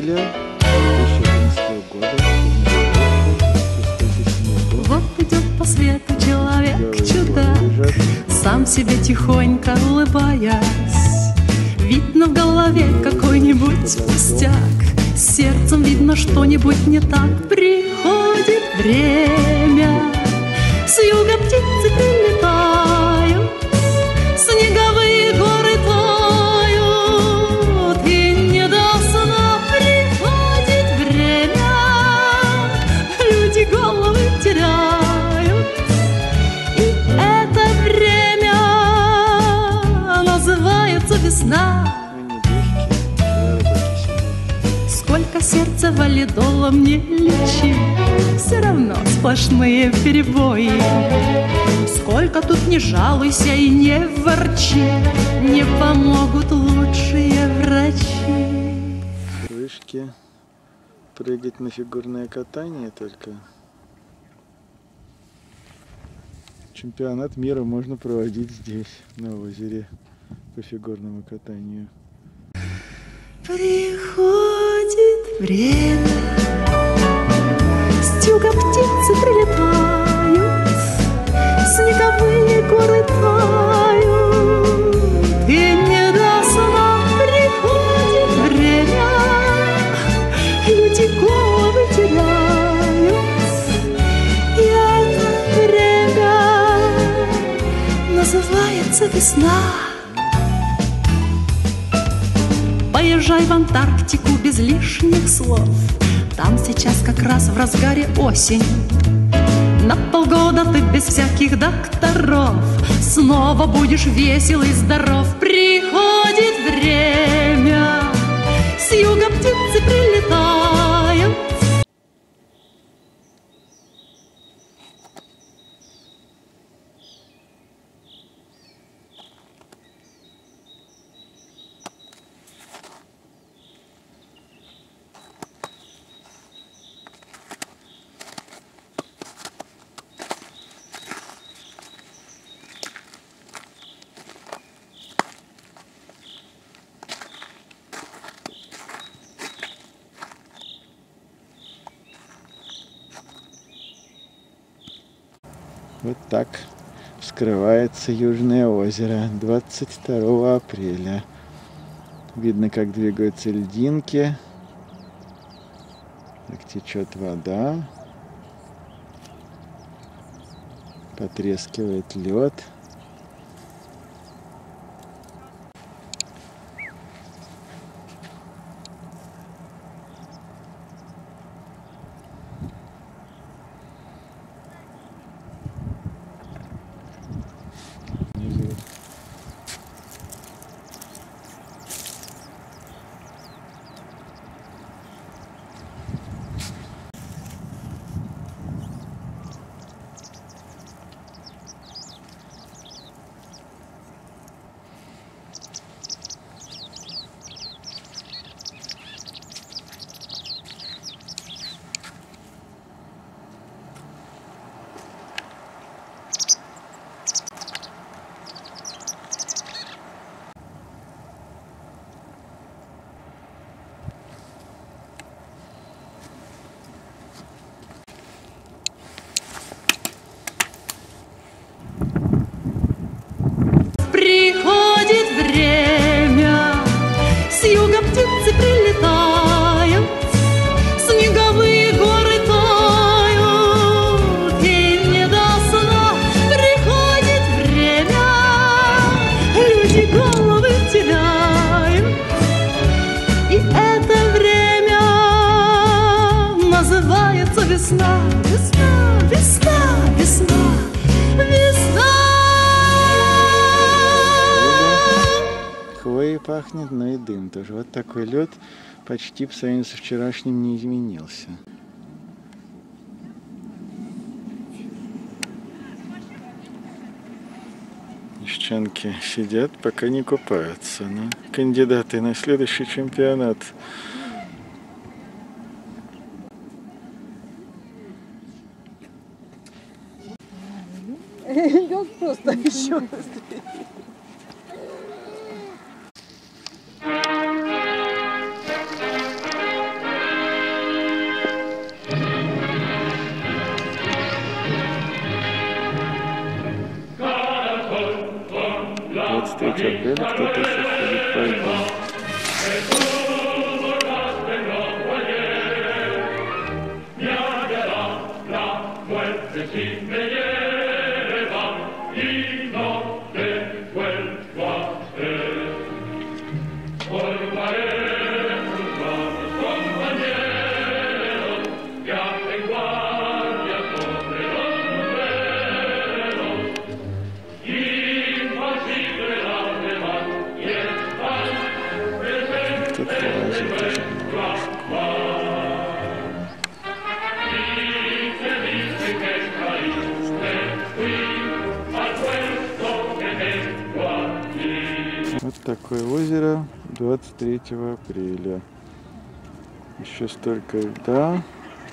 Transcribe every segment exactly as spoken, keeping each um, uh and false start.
апреля две тысячи одиннадцатого года. Вот идет по свету человек-чудак, сам себе тихонько улыбаясь. Видно в голове какой-нибудь пустяк, с сердцем видно что-нибудь не так. Приходит время, с юга птицы прилетают, снеговые горы тают, и не до сна приходит время, люди головы теряют, и это время называется весна. Сколько сердца валидолом не лечи, все равно сплошные перебои. Сколько тут не жалуйся и не ворчи, не помогут лучшие врачи. Вышки. Прыгать на фигурное катание только. Чемпионат мира можно проводить здесь, на озере, по фигурному катанию. Приходит время, с юга птицы прилетают, снеговые горы тают, и не до сна приходит время, люди головы теряют, и это время называется весна. Поезжай в Антарктику без лишних слов, там сейчас как раз в разгаре осень. На полгода ты без всяких докторов снова будешь весел и здоров. Приходит время, с юга птицы прилетают. Вот так вскрывается Южное озеро двадцать второго апреля. Видно, как двигаются льдинки, как течет вода, потрескивает лед. Прилетают, снеговые горы тают, и не до сна приходит время, люди головы теряют, и это время называется весна, весна, весна, весна, весна. Хвоей пахнет, но и дым тоже. Вот такой лед почти по сравнению со вчерашним не изменился. Девчонки сидят, пока не купаются. Но кандидаты на следующий чемпионат. Лед просто еще третьего апреля кто-то еще ходит по льду. Вот такое озеро двадцать третьего апреля. Еще столько льда.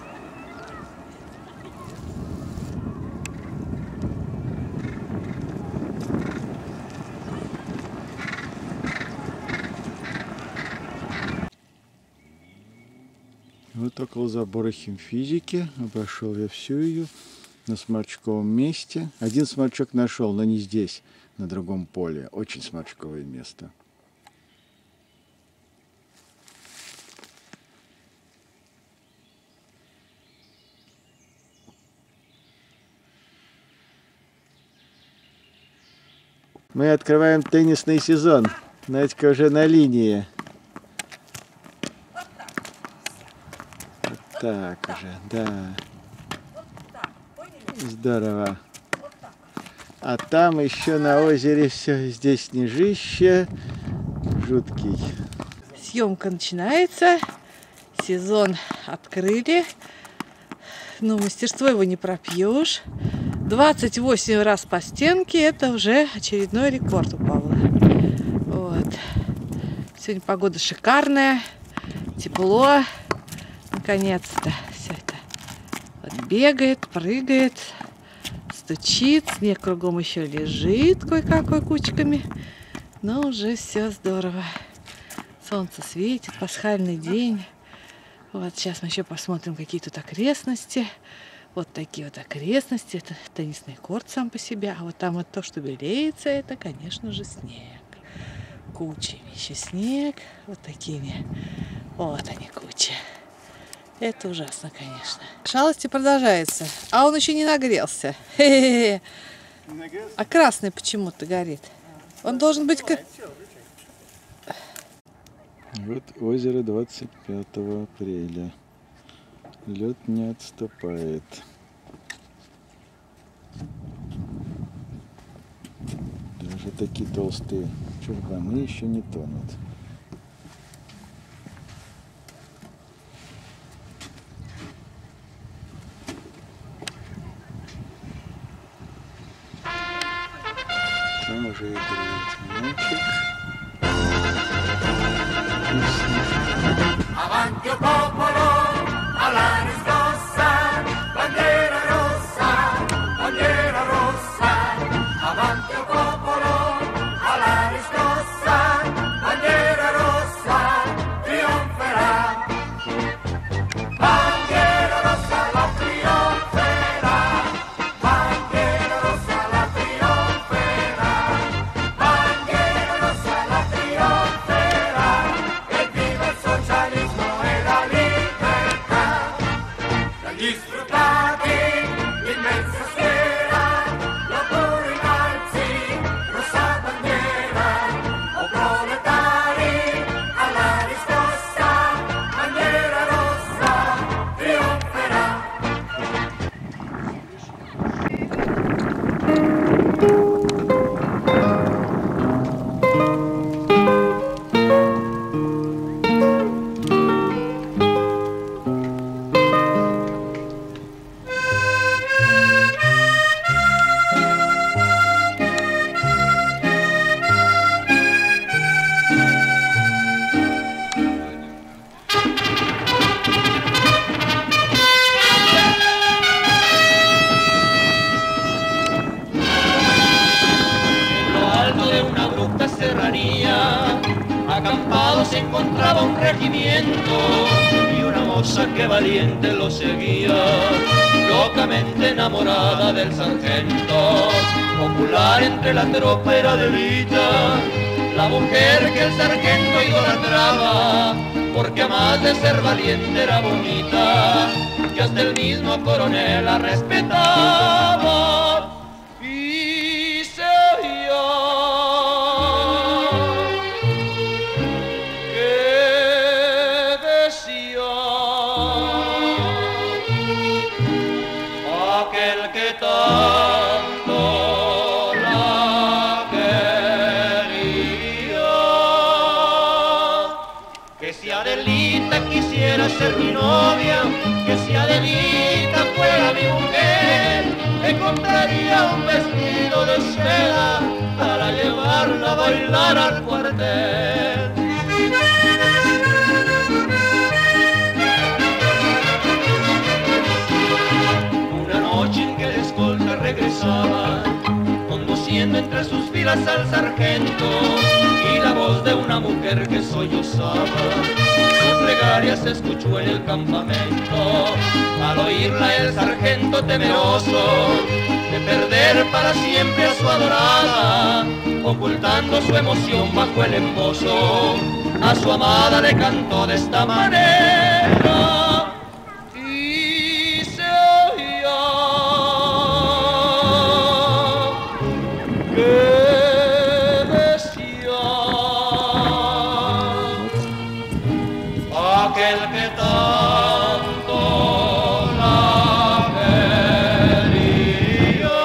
Вот около забора химфизики. Обошел я всю ее на сморчковом месте. Один сморчок нашел, но не здесь, на другом поле. Очень сморчковое место. Мы открываем теннисный сезон. Надька уже на линии. Вот так уже, да. Здорово. А там еще на озере все, здесь снежище жуткий. Съемка начинается. Сезон открыли. Но мастерство его не пропьешь. двадцать восемь раз по стенке. Это уже очередной рекорд у Павла. Вот. Сегодня погода шикарная. Тепло. Наконец-то все это вот бегает, прыгает, стучит. Снег кругом еще лежит кое-какой кучками. Но уже все здорово. Солнце светит, пасхальный день. Вот сейчас мы еще посмотрим какие тут окрестности. Вот такие вот окрестности. Это теннисный корт сам по себе. А вот там вот то, что белеется, это, конечно же, снег. Кучами еще снег. Вот такими. Вот они, кучи. Это ужасно, конечно. Шалости продолжается. А он еще не нагрелся. Хе-хе-хе. А красный почему-то горит. Он должен быть... Вот озеро двадцать пятого апреля. Лед не отступает. Даже такие толстые чурбаны еще не тонут. Там уже играет мячик. Avanti o popolo, alla riscossa, bandiera rossa, bandiera rossa. Avanti o popolo, alla riscossa, bandiera rossa, trionferà. Bandiera rossa la trionferà, bandiera rossa la trionferà, bandiera rossa la trionferà. E viva il socialismo e la libertà. Dagli sfruttati l'immensa schiera, lavoro in alzi, rossa bandiera. O proletari alla riscossa, bandiera rossa trionferà. En lo alto de una abrupta serranía, acampado se encontraba un regimiento y una moza que valiente lo seguía, locamente enamorada del sargento. popular entre la tropa era Adelita, la mujer que el sargento idolatraba, porque además de ser valiente era bonita, que hasta el mismo coronel la respetaba. Y se oía que decía aquel que tanto la quería, que si Adelita quisiera ser mi novia, que si Adelita fuera mi mujer, le compraría un vestido de seda para llevarla a bailar al cuartel. Una noche en que el escolta regresaba, conduciendo entre sus filas al sargento, y la voz de una mujer que sollozaba, su plegaria se escuchó en el campamento. Al oírla el sargento temeroso de perder para siempre a su adorada, ocultando su emoción bajo el embozo, a su amada le cantó de esta manera. Y se oía que decía aquel que tanto la quería,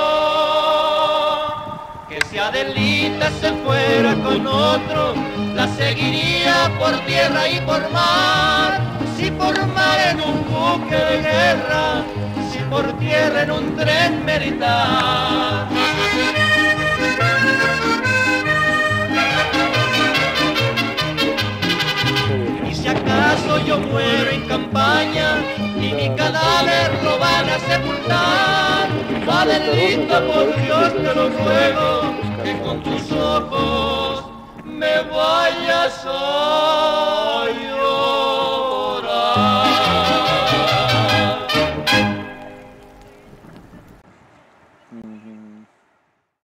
que si Adelita se fuera con otro, la seguiría por tierra y por mar, si por mar en un buque de guerra, si por tierra en un tren militar. Y si acaso yo muero en campaña y mi cadáver lo van a sepultar, Adelita, por Dios te lo ruego, que con tus ojos me vayas a